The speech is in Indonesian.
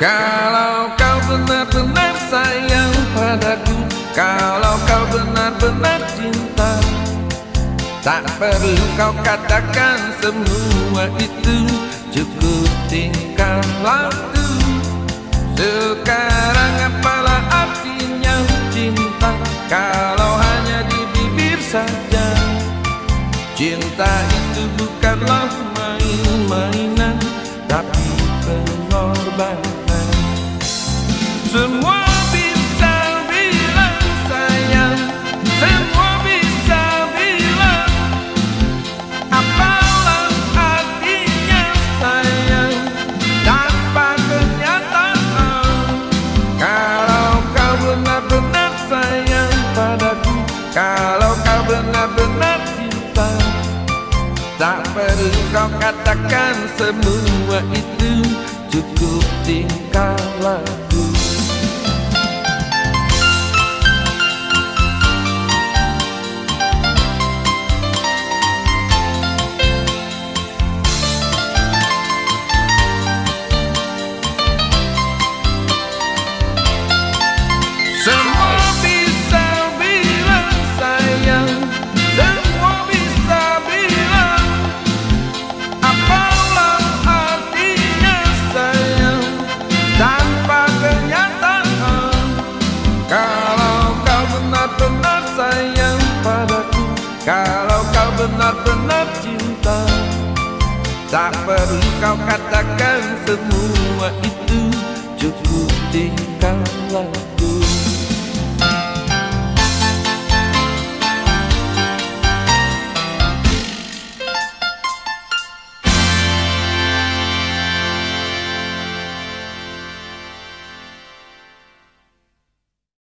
Kalau kau benar-benar sayang padaku, kalau kau benar-benar cinta, tak perlu kau katakan semua itu, cukup tingkah laku. Sekarang apalah artinya cinta kalau hanya di bibir saja? Cinta itu bukanlah main-mainan, tapi pengorbanan. Semua bisa bilang sayang, semua bisa bilang apalah artinya sayang tanpa kenyataan. Kalau kau benar-benar sayang padaku, kalau kau benar-benar cinta, tak perlu kau katakan semua itu, cukup tingkah laku. Semua bisa bilang sayang, semua bisa bilang apalah artinya sayang tanpa kenyataan. Kalau kau benar-benar sayang padaku, kalau kau benar-benar cinta, tak perlu kau katakan semua itu, cukup tingkah laku.